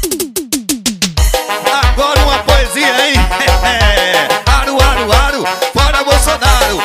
Agora uma poesia, hein? Aru, aru, aru, fora Bolsonaro.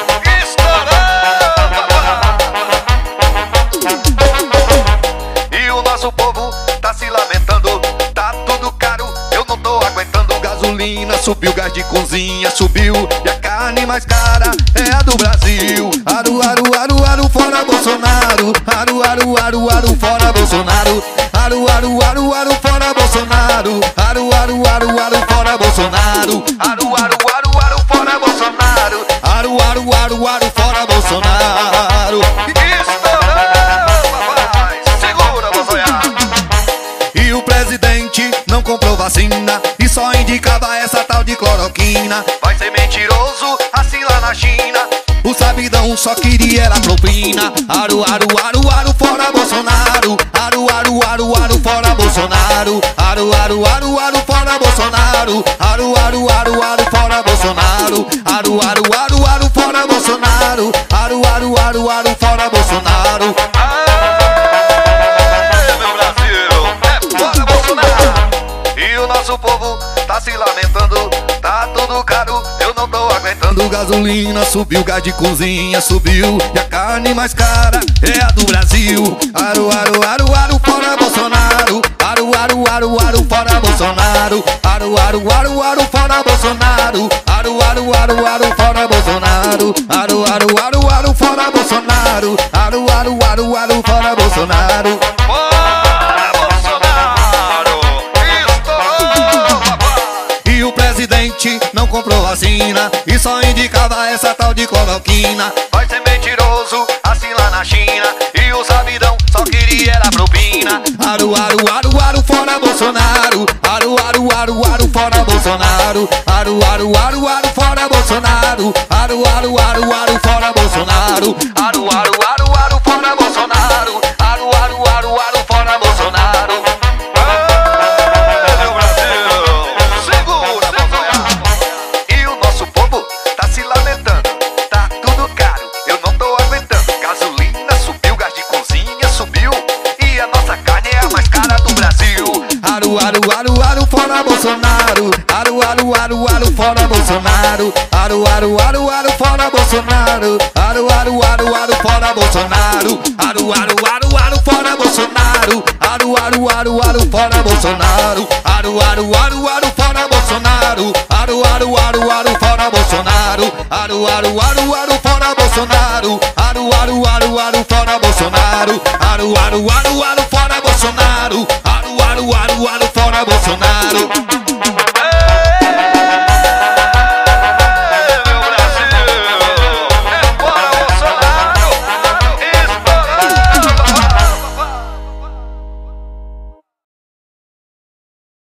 E o nosso povo tá se lamentando, tá tudo caro, eu não tô aguentando. Gasolina subiu, gás de cozinha subiu, e a carne mais cara é a do Brasil. Aru, aru, aru, aru, fora Bolsonaro. Aru, aru, aru, aru, fora Bolsonaro. Aru, aru, aru, aru, fora Bolsonaro. Aru, aru, aru, aru, fora Bolsonaro. Aru, aru, aru, aru, fora Bolsonaro. Aru, aru, aru, aru, fora Bolsonaro. Estourou, papai, segura, Bolsonaro. E o presidente não comprou vacina e só indicava essa tal de cloroquina. Vai ser mentiroso, assim lá na China. O sabidão só queria era propina. Aru, aru, aru, aru, fora Bolsonaro. Aru, aru, aru, aru, fora Bolsonaro. Aru, aru, aru, aru, fora Bolsonaro. Aru, aru, aru, aru, fora Bolsonaro. Aru, aru, aru, aru, fora Bolsonaro. Aru, aru, aru, aru, fora Bolsonaro. Meu Brasil, é fora Bolsonaro. E o nosso povo tá se lamentando, tá tudo caro, eu não tô aguentando. Gasolina subiu, gás de cozinha subiu, e a carne mais cara é a do Brasil. Aru, aru, aru, aru, fora Bolsonaro. Aru, aru, aru, aru, fora Bolsonaro. Aru, aru, aru, aru, fora Bolsonaro. Aru, aru, aru, aru, fora Bolsonaro. Aru, aru, aru, aru, fora Bolsonaro. Aru, aru, aru, aru, fora Bolsonaro. Fora Bolsonaro, estourou, papai. E o presidente não comprou vacina e só indicava essa tal de cloroquina. Vai ser mentiroso, assim lá na China. E o sabidão só queria era propina. Aru, aru, aru, aru, fora Bolsonaro. Aru, aru, aru, aru, fora Bolsonaro. Aru, aru, aru, aru, fora Bolsonaro. Aru, aru, aru, aru, fora Bolsonaro. Aru, aru, aru, aru, fora Bolsonaro. Aru, aru, aru, aru, fora Bolsonaro. Meu Brasil, segura, Bolsonaro. E o nosso povo tá se lamentando, tá tudo caro, eu não tô aguentando. Gasolina subiu, gás de cozinha subiu, e a nossa carne é a mais cara do Brasil. Aru, aru, aru, aru, fora Bolsonaro. Aru, aru, aru, aru, fora Bolsonaro. Aru, aru, aru, aru, fora Bolsonaro. Aru, aru, aru, aru, fora Bolsonaro. Aru, aru, aru, aru, fora Bolsonaro. Aru, aru, aru, aru, fora Bolsonaro. Aru, aru, aru, aru, fora Bolsonaro. Aru, aru, aru, aru, fora Bolsonaro. Aru, aru, aru, aru, fora Bolsonaro. Aru, aru, aru, aru, fora Bolsonaro. Aru, aru, aru, aru, fora Bolsonaro. Aru, aru, aru, aru, fora Bolsonaro.